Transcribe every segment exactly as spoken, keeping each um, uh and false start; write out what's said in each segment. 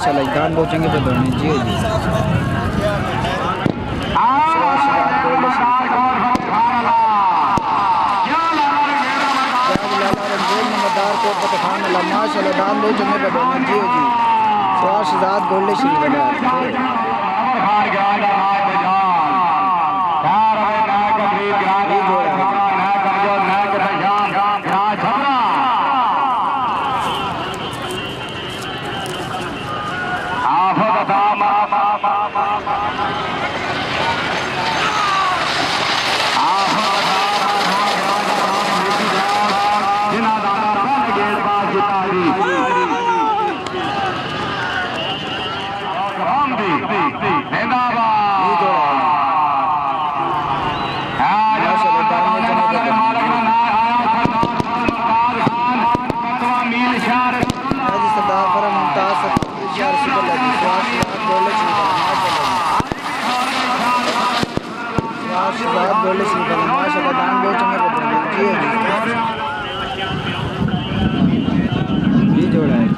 माशाल्लाह दान बहुत चंगे पे दौड़ने जी जी माशाल्लाह दान बहुत चंगे पे दौड़ने जी जी सवार शहजाद गोल्डे श्री बोले सी माशाल्लाह दान बहुत चंगे बदले ये जोड़ा है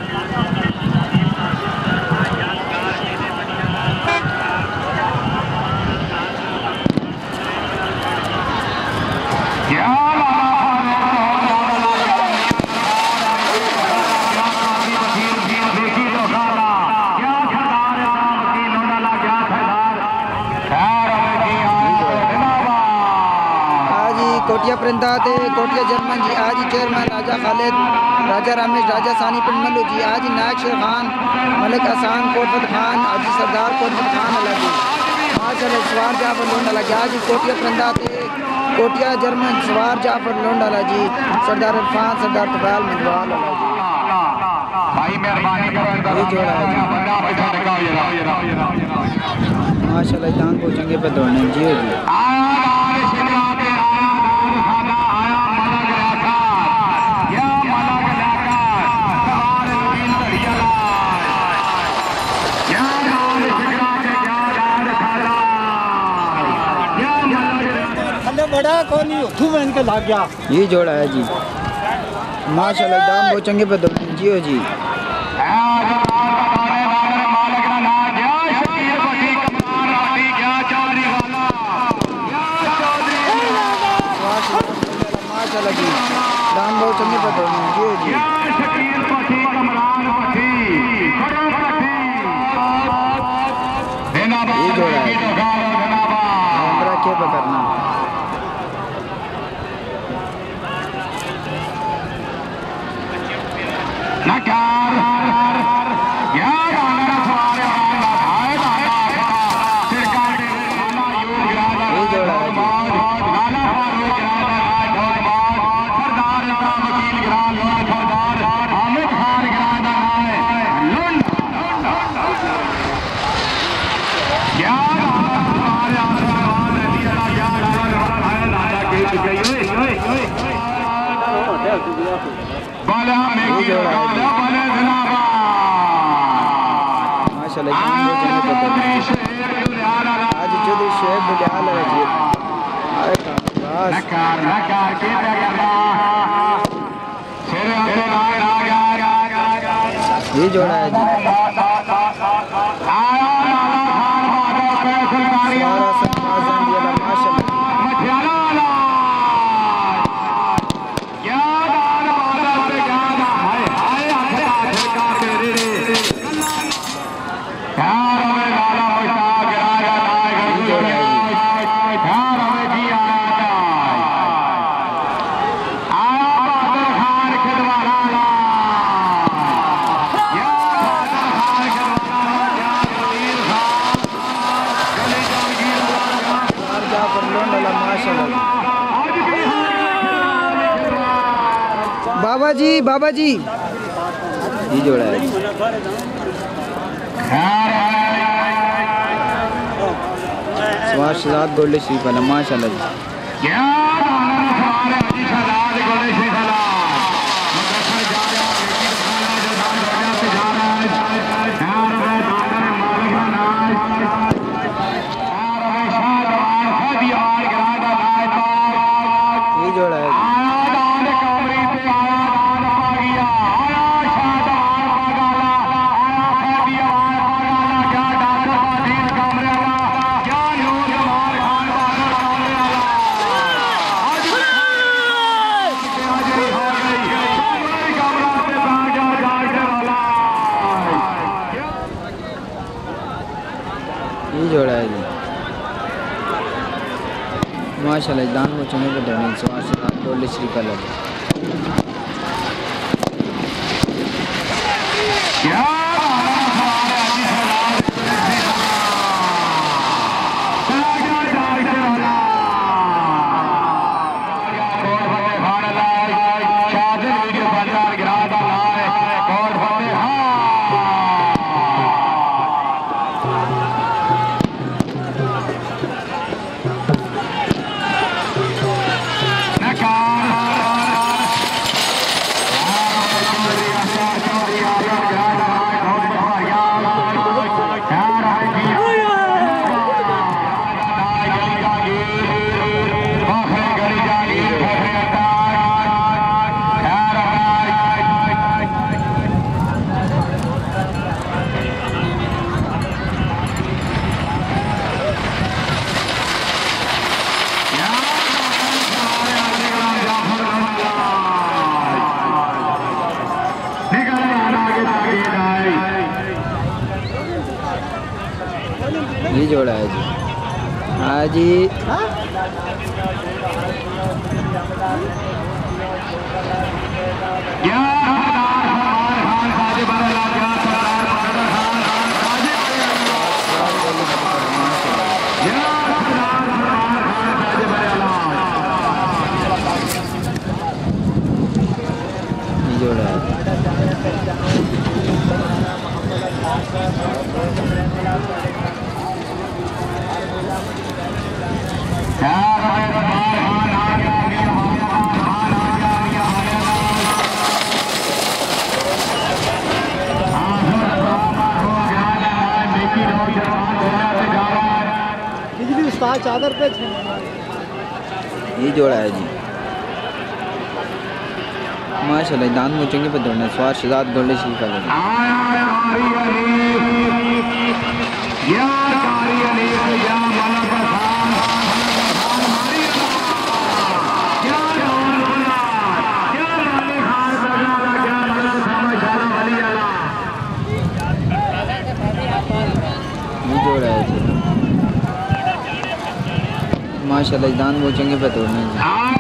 कोटिया परिंदा थे कोटिया जर्मन जी आज चेयरमैन राजा खालिद राजा रमेश राजा सानी पिंड मल्लू जी आज नायक शेर खान मलिक हसान कोटफत खान आज सरदार कोटफत खान अलग माशाल्लाह सवार जाफर लोंडाला जी आज कोटिया परिंदा थे कोटिया जर्मन सवार जाफर लोंडाला जी सरदार इरफान सरदार तबाल मंदवाल भाई मेहरबानी करो माशाल्लाह दान को चंगे पे दौड़ने जी जी बड़ा कौन नहीं तू बहन के लाग गया ये जोड़ा है जी माशाल्लाह दाम बहुत चंगे पे दो जी हो जी माशाल्लाह जी दाम बहुत चंगे पे दो जी हो जी ये जोड़ा है हमरा क्या करना नकार या गाना सवार आए आया सरकार ने ये जोड़ा है गाना सरदार का वकील ग्राम सरदार हामिद खान ग्राम है लुंड या सवार आसमान दिया या राजा के गई ओए ओए बाला में गाना बने जिंदाबाद माशाल्लाह आज जो शेर बुलाल है जी नकार नकार के करना शेर अपने आ गया ये जोड़ा है जी आया लाला खान बादल फैसल कारिया आजम दिया माशाल्लाह मठियाला वाला क्या गान बादल पे गाना है हाय आखिर आखिर का तेरे प्यार में लाला मुश्ताक राजा नायक प्यार में जी आया आया बादल खान खिदवाला या बादल खान खिदवाला या गलील खान गली जागीर जाफर लोंडाला माशाल्लाह बाबा जी बाबा जी ये जोड़ा है सवार शहजाद गोल्डे श्री वाला माशाल्लाह जी क्या हमारे अजी शहजाद गोल्डे श्री वाला मदरसा जा रहा है बेटी खाना जो दान राजा से जा रहा है यार वे दादर मालिक नाज यार वे शाहजहान फदी और गरादा लाए ये जोड़ा है आया दान कमरी पे आया दान पा गया आया शाहजहान पगाला आया जोड़ा है जी माशाल्लाह दान वो चने पे दोनों सवार से रात डोले शरीफ अलग ये जोड़ा है जी हाँ जी ये जोड़ा है बिजली उस्ताद चादर पे ये जोड़ा है जी माशाल्लाह दान मुचेंगे पे दौड़ना स्वार शहजाद गोल्डे शरीफ का लगे ये जोड़ा है जी माशाल्लाह दान मुचेंगे पे दौड़ना जी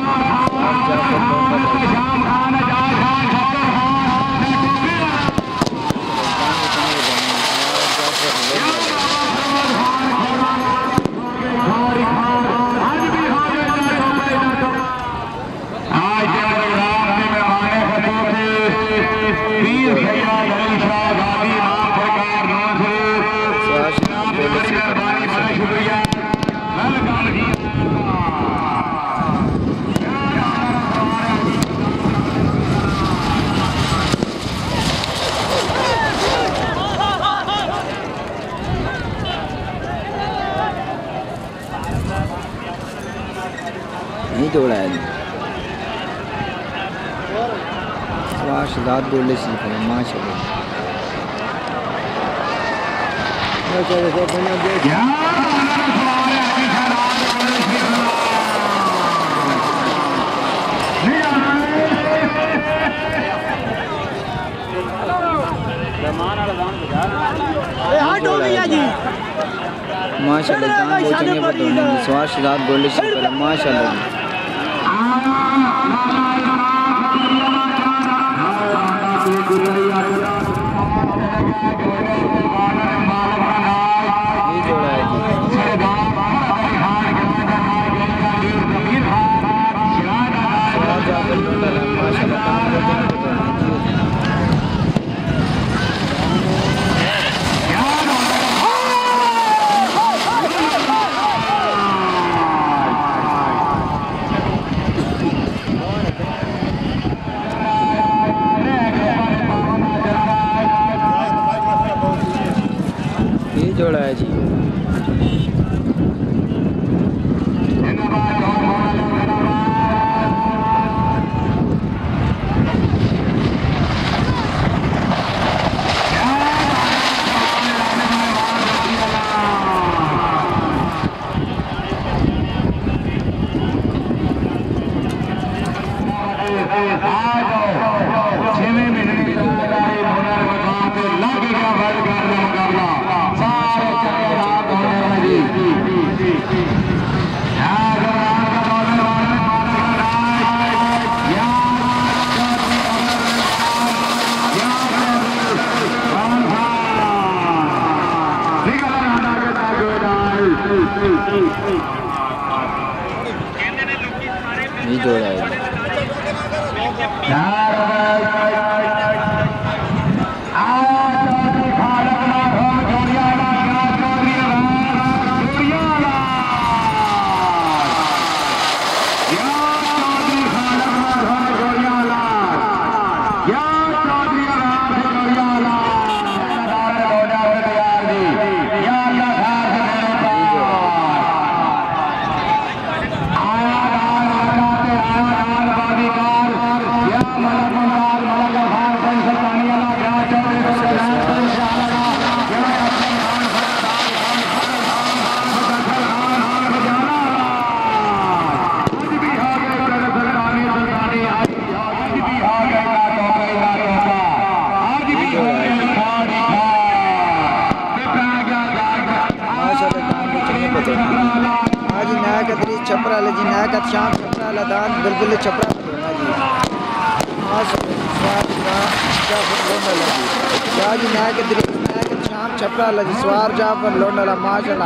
नहीं जोड़ा है सवार शहजाद गोल्डे शरीफ है माशाल्लाह माशाल्लाह दान पहुंचेंगे बताऊंगी सवार शहजाद गोल्डे शरीफ है माशाल्लाह ये जोड़ा है जी ये जोड़ा है छपरा ले जी नया का शाम छपरा लदान बिल्कुल छपरा जी आज स्वाद का क्या लोंडा लगी आज नया के दिन नया के शाम छपरा लगी स्वार जा पर लोंडा माशाल्लाह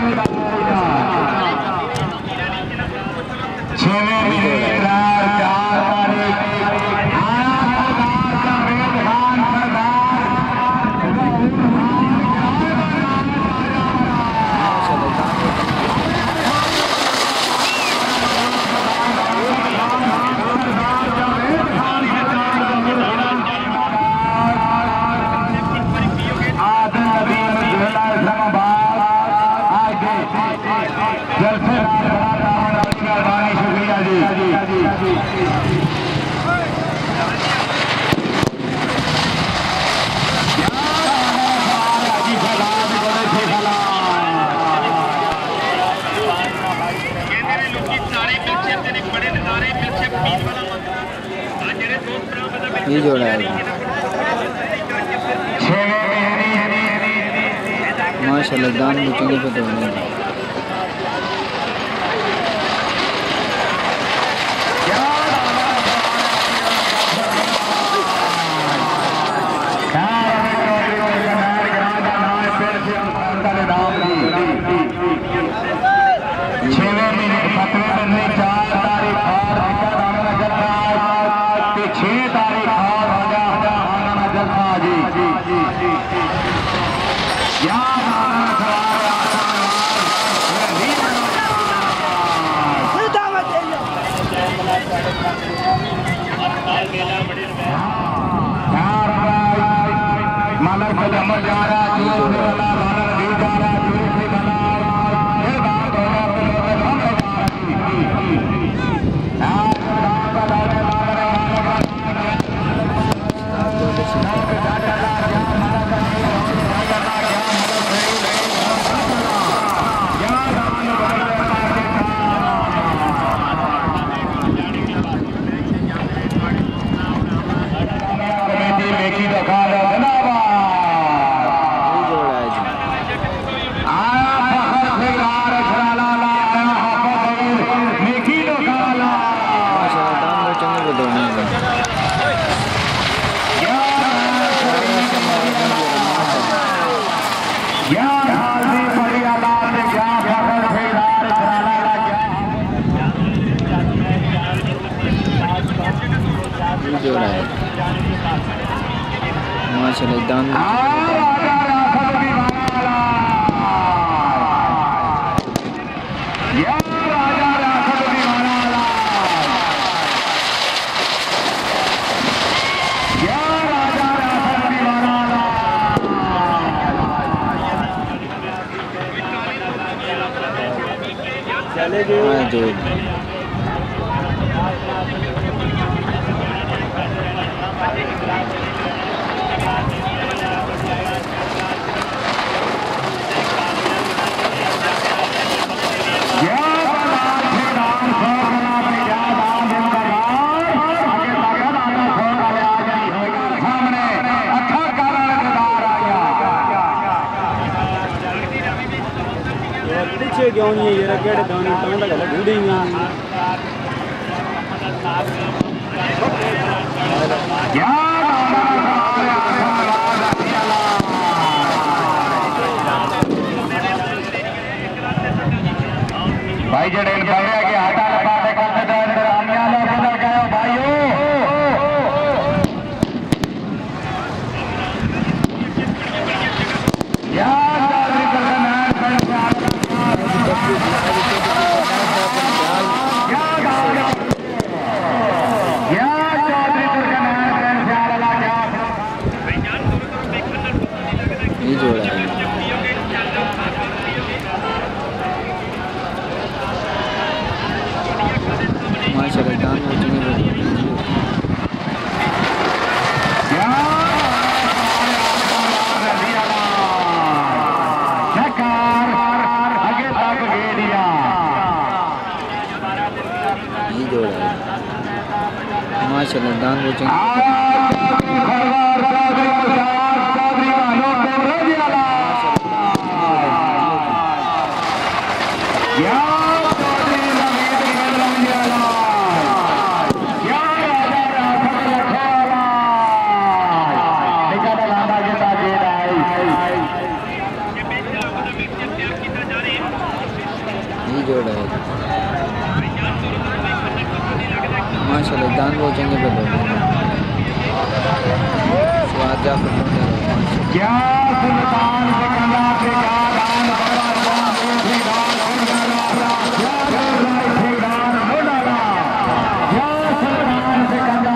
ये जोड़ा है माशाल्लाह दान में चंगे पे दोने माशाल्लाह दान चले गए पीछे क्यों नहीं है ये रकेट दाने टांग लगा ढूंढेंगे भाई जड़े बगड़े के आटा लपाटे करते तो इंतजामिया लोग बदल गए हो भाइयों। या चौधरी करकनाथ ये जोड़ा है माशाल्लाह दान हो चुके हैं ये जोड़ा है माशाल्लाह दान हो चुके जोड़ा है माशाल्लाह दान वो चंगे पे स्वाद जाफर क्या सुल्तान के कंधा पे का दान बड़ा दान भी दान हो डाला क्या से दान हो डाला क्या सुल्तान के कंधा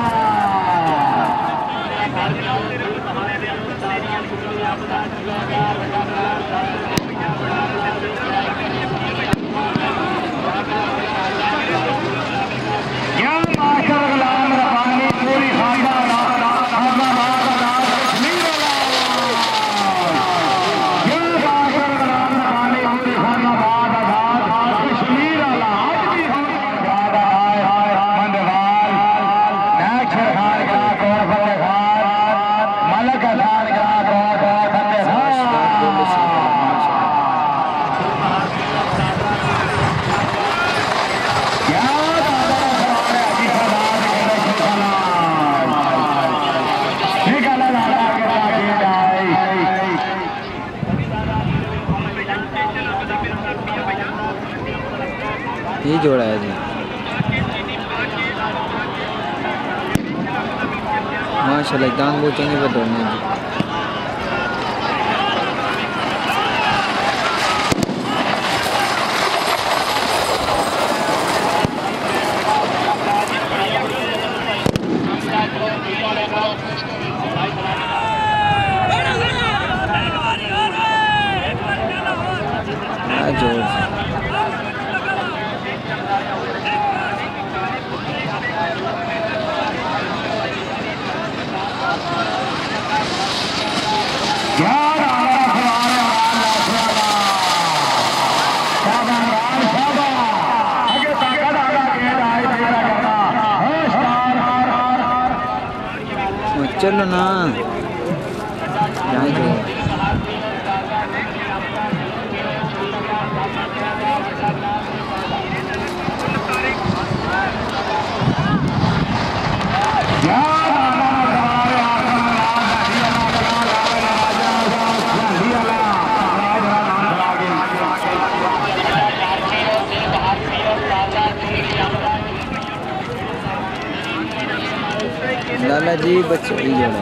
ये जोड़ा है जी माशाल्लाह दान वो चंगे पे दौड़ने जी जोड़ चलो ना यहाँ जो लाला जी बच्चे ही जोड़ा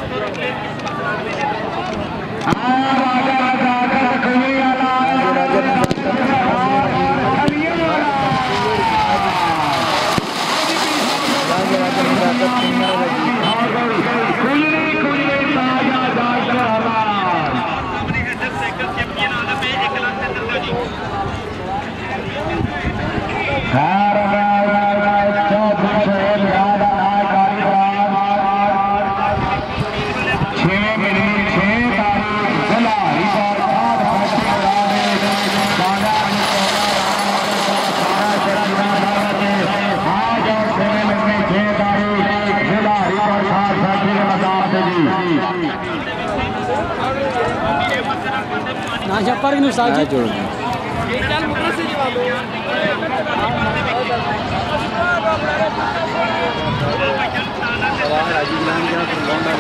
नाशा पर नु साजी जोड़ चल मुकरा से जवाब वाह राजी नाम क्या प्रोग्राम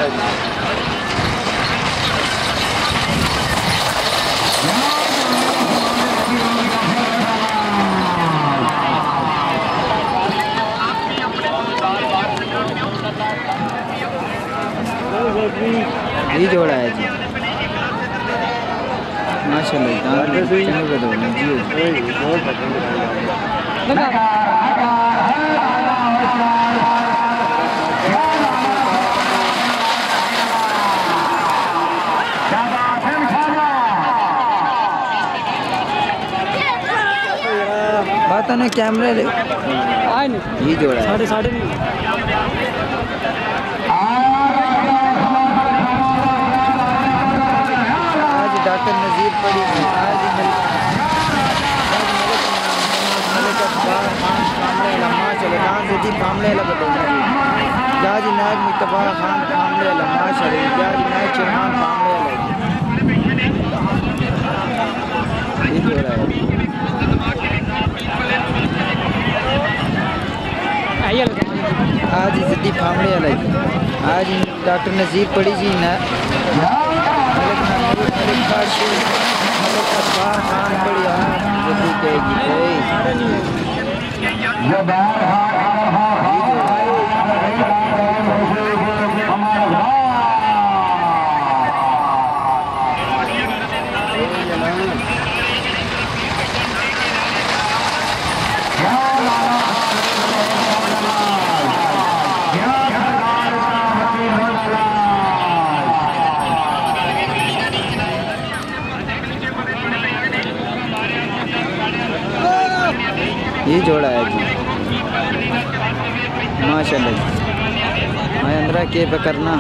है है जी माशाल्लाह दांत चंगे बदौने जी बात है ना कैमरे ले आए नहीं ये जोड़ा है साढ़े साढ़े नहीं आज डॉक्टर नज़ीर पड़ी थी आज जाजी नायक मुस्तफा खान फामले लम्हा शरीफ जाजी नायक शरमान फामले ये जोड़ा है आज जिद्दी फामड़े अलग आज डॉक्टर नज़ीर पड़ी जी ना खान पड़ी जिद्दी कहेगी ये जोड़ा है जी माशाल्लाह मैं अंदर के पे करना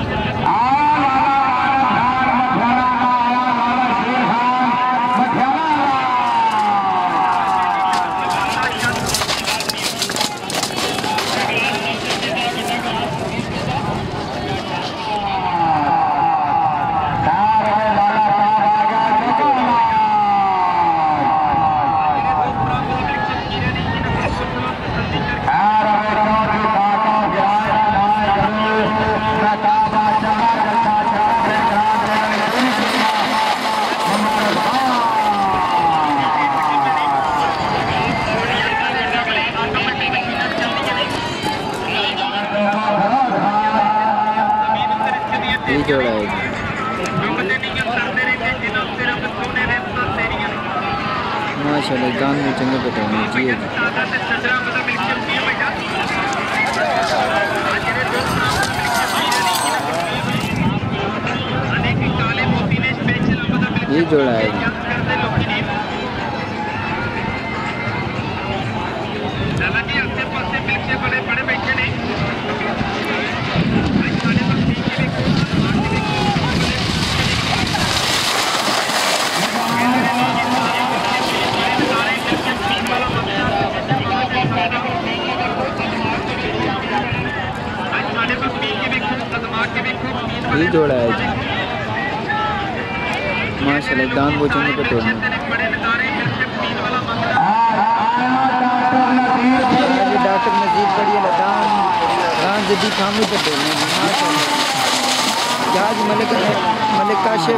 ये जोड़ा है माशाल्लाह गान में चंगे बताऊंगे जी ये जोड़ा है ये जोड़ा है जी माशाल्लाह दांत बोचेंगे पे तोड़ने डॉक्टर नज़ीर पड़ी दान दान जदी खामी पे तोड़ने माशाल्लाह जहाज मलिक मलिक काशिफ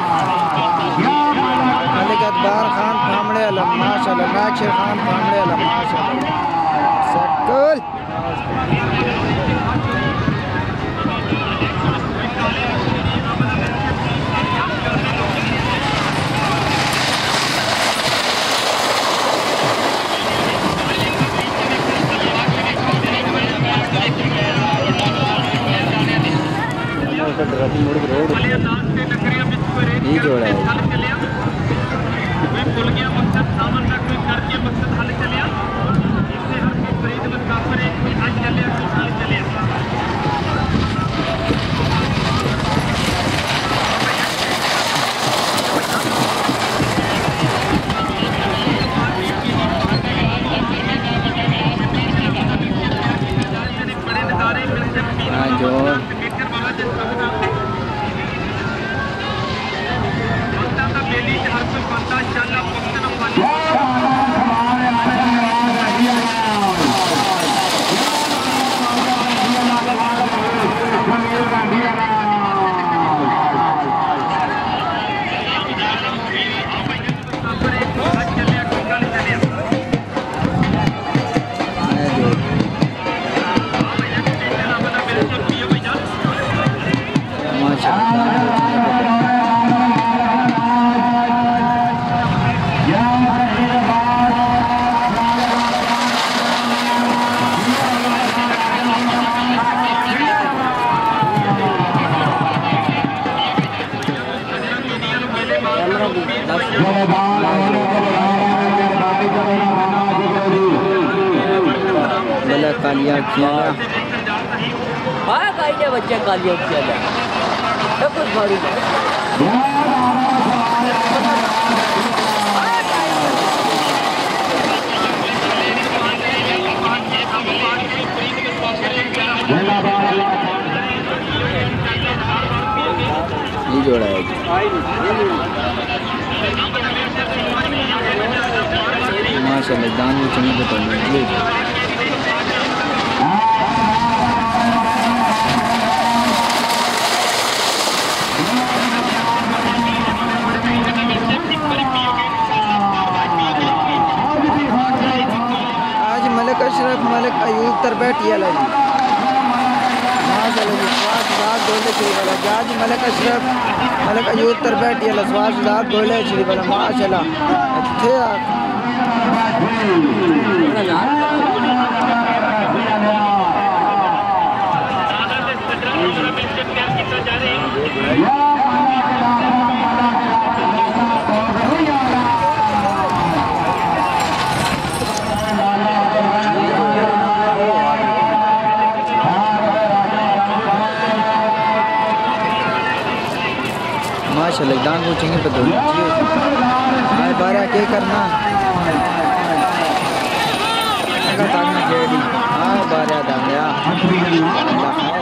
मलिक अकबर खान फामड़े अलम माशाल्लाह नाक्षर खान फामड़े अलम माशाल्लाह सकल ये जोड़ा है बला कालिया किया आया कालिया बच्चा कालिया किया सब कुछ भारी ये जोड़ा है माशाल्लाह दान में चंगी बता ये आज मलिक अशरफ मलिक अयूब तरबैटिया लगी माशाल्लाह स्वाद दाद गोले श्री वाला आज मलिक अशरफ मलिक अयूब तरबैटिया स्वाद दाद गोले श्री वाला माशाल्लाह थे माशाल्लाह दान को चंगे पे दो हाय बारा के करना अगर ताकना जेडी हाय बारा दानिया अल्लाह खैर